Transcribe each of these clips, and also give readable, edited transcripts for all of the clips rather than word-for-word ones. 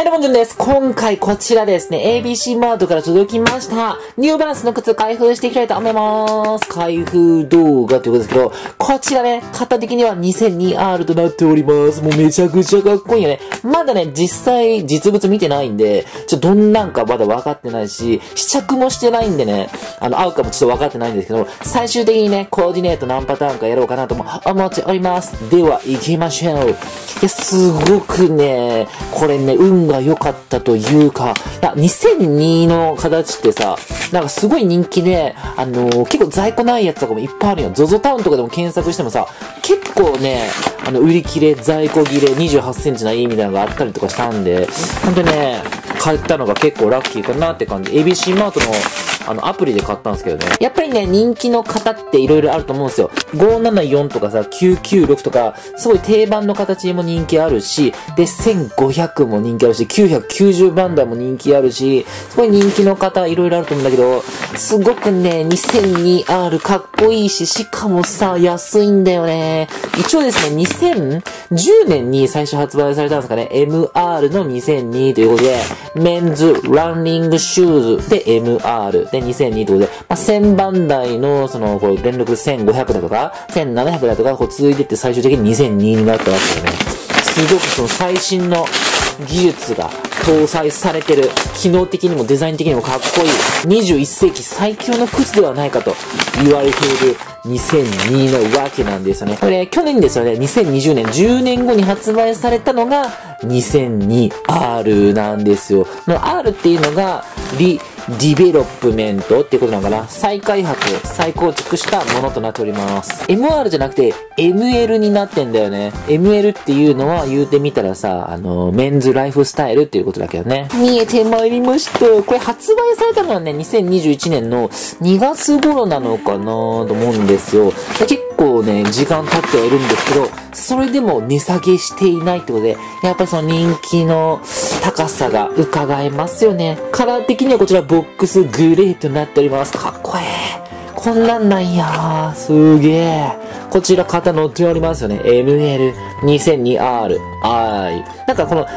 どうも、じゅんです。今回こちらですね、ABC マートから届きました。ニューバランスの靴開封していきたいと思います。開封動画ということですけど、こちらね、型的には 2002R となっております。もうめちゃくちゃかっこいいよね。まだね、実物見てないんで、どんなんかまだ分かってないし、試着もしてないんでね、合うかもちょっと分かってないんですけど、最終的にね、コーディネート何パターンかやろうかなとも思っております。では、行きましょう。すごくね、これね、運が良かったというか、2002の形ってさ、なんかすごい人気で、結構在庫ないやつとかもいっぱいあるよ。ZOZO タウンとかでも検索してもさ、結構ね、売り切れ、在庫切れ、28センチないみたいなのがあったりとかしたんで、ほんとね、買ったのが結構ラッキーかなって感じ。ABC マートのアプリで買ったんですけどね。やっぱりね、人気の型って色々あると思うんですよ。574とかさ、996とか、すごい定番の形も人気あるし、で、1500も人気あるし、990番台も人気あるし、すごい人気の型色々あると思うんだけど、すごくね、2002R かっこいいし、しかもさ、安いんだよね。一応ですね、2010年に最初発売されたんですかね、MR の2002ということで、メンズランニングシューズで MR で2002ということで、1000番台のこう連続1500だとか、1700だとか、こう続いてって最終的に2002になったわけよね。すごくその最新の技術が搭載されてる、機能的にもデザイン的にもかっこいい、21世紀最強の靴ではないかと言われている2002のわけなんですよね。これ、去年ですよね、2020年、10年後に発売されたのが 2002R なんですよ。R っていうのが、ディベロップメントっていうことなのかな。再開発、再構築したものとなっております。MR じゃなくて ML になってんだよね。ML っていうのは言うてみたらさ、メンズライフスタイルっていうことだけどね。見えてまいりました。これ発売されたのはね、2021年の2月頃なのかなと思うんですよ。結構ね、時間経ってはいるんですけど、それでも値下げしていないってことで、やっぱりその人気の高さが伺えますよね。カラー的にはこちらボックスグレーとなっております。かっこいい。こんなんなんやー。すげえ。こちら型載っておりますよね。ML2002R。なんかこの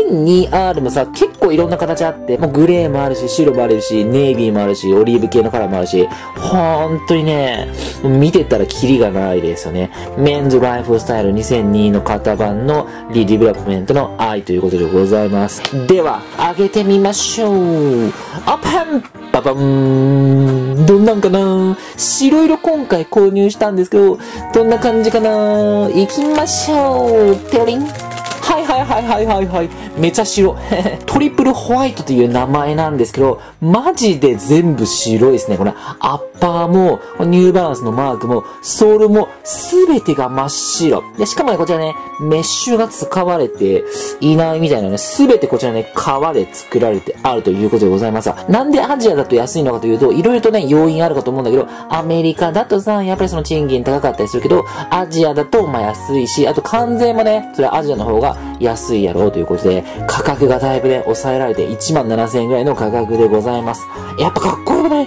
2002R もさ、結構いろんな形あって、もうグレーもあるし、白もあるし、ネイビーもあるし、オリーブ系のカラーもあるし、ほんとにね、見てたらキリがないですよね。メンズライフスタイル2002の型番のリディベロップメントの愛ということでございます。では、開けてみましょう。オープンババンどんなんかな白色今回購入したんですけど、どんな感じかな行きましょうテロリンはい。めちゃ白。トリプルホワイトという名前なんですけど、マジで全部白いですね。このアッパーも、ニューバランスのマークも、ソールも、すべてが真っ白。で、しかもね、こちらね、メッシュが使われていないみたいなね、すべてこちらね、革で作られてあるということでございます。なんでアジアだと安いのかというと、いろいろとね、要因あるかと思うんだけど、アメリカだとさ、やっぱりその賃金高かったりするけど、アジアだと安いし、あと関税もね、それはアジアの方が安いやろうということで、価格がだいぶね、抑えられて17,000円ぐらいの価格でございます。やっぱかっこよくない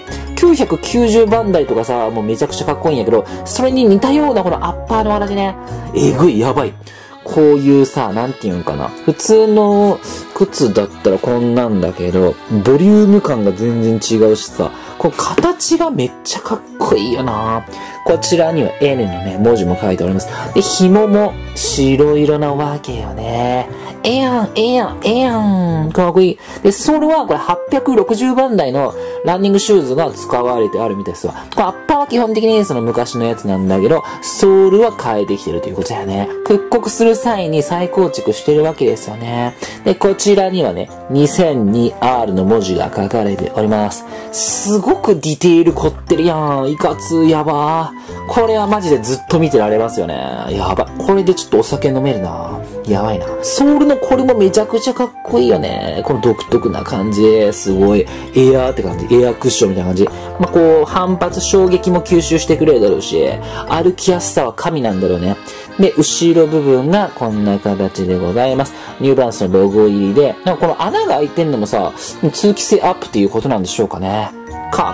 ?990 番台とかさ、もうめちゃくちゃかっこいいんやけど、それに似たようなこのアッパーの形ね、えぐい、やばい。こういうさ、なんていうんかな。普通の靴だったらこんなんだけど、ボリューム感が全然違うしさ、この形がめっちゃかっこいいよな。こちらには N のね、文字も書いております。で、紐も白色なわけよね。ええやん。かっこいい。で、ソールはこれ860番台のランニングシューズが使われてあるみたいですわ。これアッパーは基本的にその昔のやつなんだけど、ソールは変えてきてるということだよね。復刻する際に再構築してるわけですよね。で、こちらにはね、2002R の文字が書かれております。すごくディテール凝ってるやん。いかつ、やばー。これはマジでずっと見てられますよね。やば。これでちょっとお酒飲めるな。やばいな。ソールのこれもめちゃくちゃかっこいいよね。この独特な感じ。すごい。エアーって感じ。エアークッションみたいな感じ。こう、反発、衝撃も吸収してくれるだろうし、歩きやすさは神なんだろうね。で、後ろ部分がこんな形でございます。ニューバランスのロゴ入りで、この穴が開いてんのもさ、通気性アップっていうことなんでしょうかね。かっこ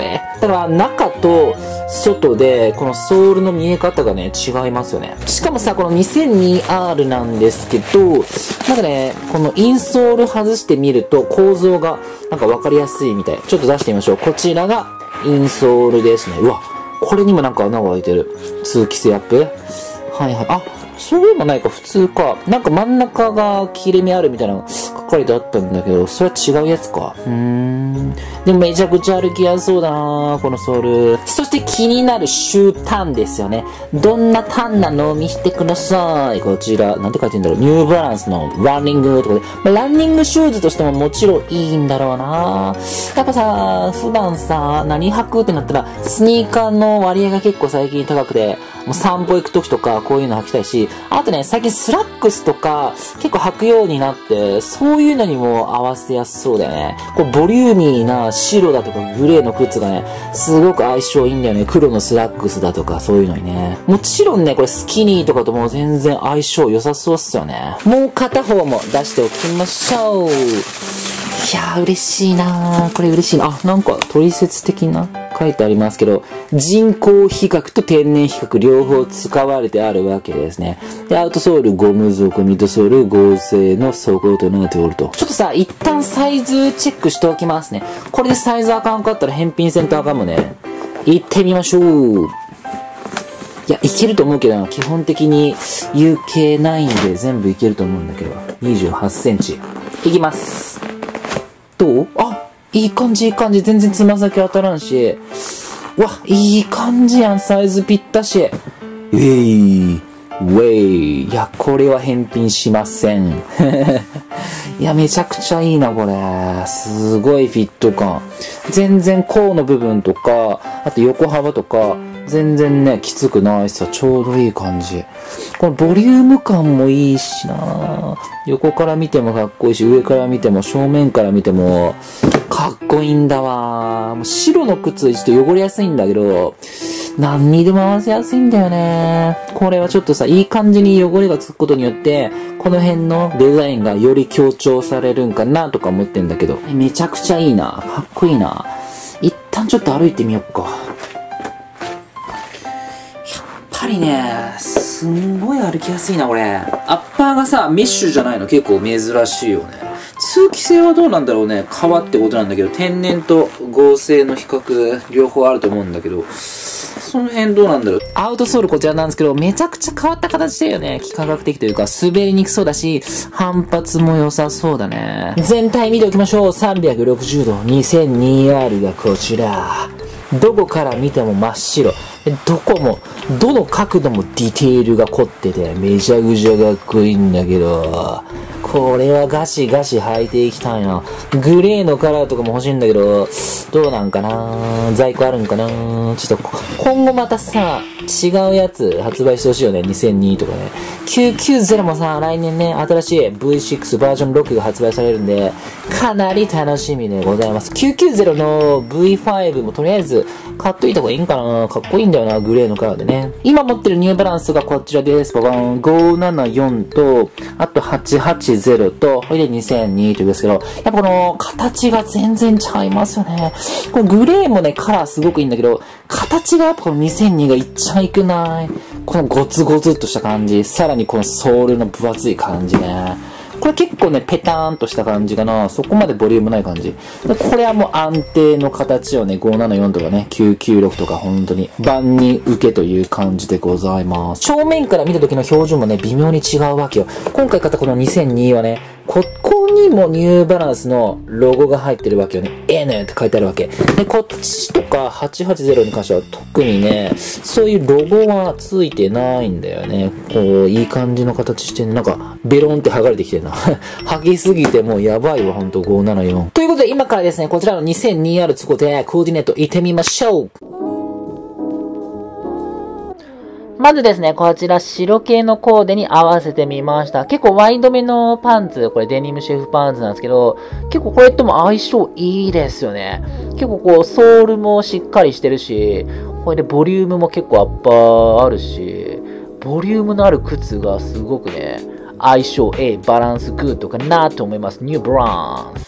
れ。だから中と外でこのソールの見え方がね、違いますよね。しかもさ、この 2002R なんですけど、なんかね、このインソール外してみると構造がなんかわかりやすいみたい。ちょっと出してみましょう。こちらがインソールですね。うわ、これにもなんか穴が開いてる。通気性アップ。はいはい。あ、そういうのないか、普通か。なんか真ん中が切れ目あるみたいなの書かれてあったんだけど、それは違うやつか。でもめちゃくちゃ歩きやすそうだなこのソール。そして気になるシュータンですよね。どんなタンなのを見せてください。こちら、なんて書いてんだろう。ニューバランスのランニングとかで。ランニングシューズとしてももちろんいいんだろうなやっぱさ、普段さ、何履くってなったら、スニーカーの割合が結構最近高くて、もう散歩行く時とかこういうの履きたいし、あとね、最近スラックスとか結構履くようになって、そういうのにも合わせやすそうだよね。こうボリューミーな白だとかグレーの靴がね、すごく相性いいんだよね。黒のスラックスだとかそういうのにね。もちろんね、これスキニーとかとも全然相性良さそうっすよね。もう片方も出しておきましょう。いやー嬉しいなー。これ嬉しいな。あ、なんか取説的な書いてありますけど、人工皮革と天然皮革両方使われてあるわけですね。で、アウトソールゴム底、ミッドソール合成の走行となっておると。ちょっとさ、一旦サイズチェックしておきますね。これでサイズあかんかったら返品センターかもね。行ってみましょう。いや、いけると思うけどな、基本的に UK ないんで全部いけると思うんだけど。28センチ。いきます。どう？あ、いい感じいい感じ。全然つま先当たらんし。うわ、いい感じやん。サイズぴったし。ウェイ。いや、これは返品しません。いや、めちゃくちゃいいな、これ。すごいフィット感。全然甲の部分とか、あと横幅とか、全然ね、きつくないしさ、ちょうどいい感じ。このボリューム感もいいしな横から見てもかっこいいし、上から見ても、正面から見ても、かっこいいんだわ。もう白の靴、ちょっと汚れやすいんだけど、何にでも合わせやすいんだよね。これはちょっとさ、いい感じに汚れがつくことによって、この辺のデザインがより強調されるんかなとか思ってんだけど、めちゃくちゃいいな。かっこいいな。一旦ちょっと歩いてみよっか。やっぱりね、すんごい歩きやすいな、これ。アッパーがさ、メッシュじゃないの結構珍しいよね。通気性はどうなんだろうね。革ってことなんだけど、天然と合成の比較、両方あると思うんだけど、その辺どうなんだろう。アウトソールこちらなんですけど、めちゃくちゃ変わった形だよね。幾何学的というか、滑りにくそうだし、反発も良さそうだね。全体見ておきましょう。360度、2002R がこちら。どこから見ても真っ白。どこも、どの角度もディテールが凝ってて、めちゃくちゃかっこいいんだけど、これはガシガシ履いていきたいな。グレーのカラーとかも欲しいんだけど、どうなんかな在庫あるんかなちょっと、今後またさ、違うやつ発売してほしいよね。2002とかね。990もさ、来年ね、新しい V6 バージョン6が発売されるんで、かなり楽しみでございます。990の V5 もとりあえず買っといた方がいいんかなかっこいいんだよな、グレーのカラーでね。今持ってるニューバランスがこちらです。ババン。574と、あと880と、これで2002というんですけど、やっぱこの形が全然ちゃいますよね。これグレーもね、カラーすごくいいんだけど、形がやっぱこの2002がいっちゃいくない。このゴツゴツっとした感じ。さらにこのソールの分厚い感じね。これ結構ね、ペターンとした感じかな。そこまでボリュームない感じ。これはもう安定の形をね、574とかね、996とか本当に万人受けという感じでございます。正面から見た時の表情もね、微妙に違うわけよ。今回買ったこの2002はね、ここにもニューバランスのロゴが入ってるわけよね。N って書いてあるわけ。で、こっちとか880に関しては特にね、そういうロゴはついてないんだよね。こう、いい感じの形してなんか、ベロンって剥がれてきてるな。剥ぎすぎてもうやばいわ、ほんと574。ということで今からですね、こちらの 2002R つこでコーディネート行ってみましょう。まずですね、こちら白系のコーデに合わせてみました。結構ワイドめのパンツ、これデニムシェフパンツなんですけど、結構これとも相性いいですよね。結構こうソールもしっかりしてるし、これでボリュームも結構アッパーあるし、ボリュームのある靴がすごくね、相性バランスグッドかなと思います。ニューバランス。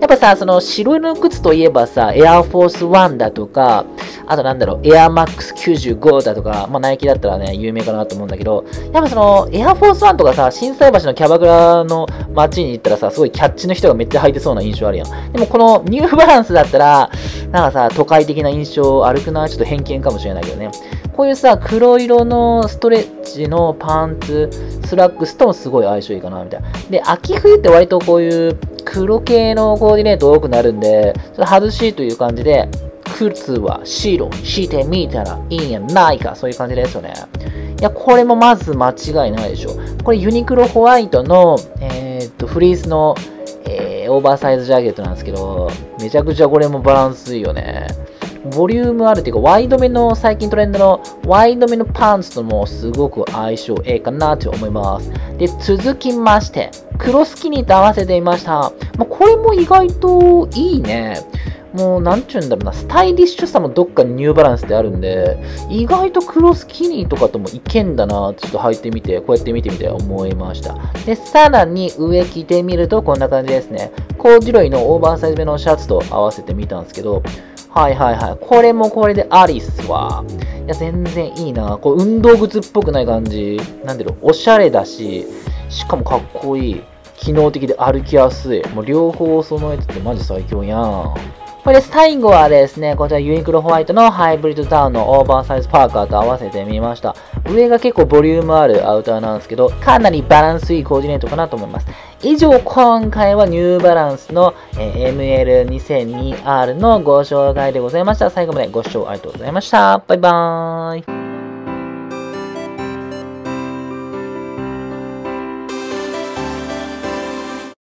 やっぱさ、その白の靴といえばさ、エアフォースワンだとか、あとなんだろう、エアマックス95だとか、まあナイキだったらね、有名かなと思うんだけど、やっぱその、エアフォースワンとかさ、心斎橋のキャバクラの街に行ったらさ、すごいキャッチの人がめっちゃ履いてそうな印象あるやん。でもこのニューバランスだったら、なんかさ、都会的な印象あるくない？ちょっと偏見かもしれないけどね。こういうさ、黒色のストレッチのパンツ、スラックスともすごい相性いいかな、みたいな。で、秋冬って割とこういう黒系のコーディネート多くなるんで、ちょっと外しいという感じで、靴は白にしてみたらいいんやないか。そういう感じですよね。いや、これもまず間違いないでしょ。これユニクロホワイトの、フリースの、オーバーサイズジャケットなんですけど、めちゃくちゃこれもバランスいいよね。ボリュームあるっていうか、ワイドめの、最近トレンドのワイドめのパンツともすごく相性ええかなと思います。で、続きまして、黒スキニーと合わせてみました。まあ、これも意外といいね。もう、なんちゅうんだろうな、スタイリッシュさもどっかにニューバランスってあるんで、意外と黒スキニーとかともいけんだなってちょっと履いてみて、こうやって見てみて思いました。で、さらに上着てみるとこんな感じですね。コーデュロイのオーバーサイズめのシャツと合わせてみたんですけど、はいはいはい。これもこれでありっすわ。いや、全然いいな。こう、運動靴っぽくない感じ。なんだろう、おしゃれだし、しかもかっこいい。機能的で歩きやすい。もう両方備えててマジ最強やん。これで最後はですね、こちらユニクロホワイトのハイブリッドダウンのオーバーサイズパーカーと合わせてみました。上が結構ボリュームあるアウターなんですけど、かなりバランスいいコーディネートかなと思います。以上、今回はニューバランスの ML2002R のご紹介でございました。最後までご視聴ありがとうございました。バイバーイ。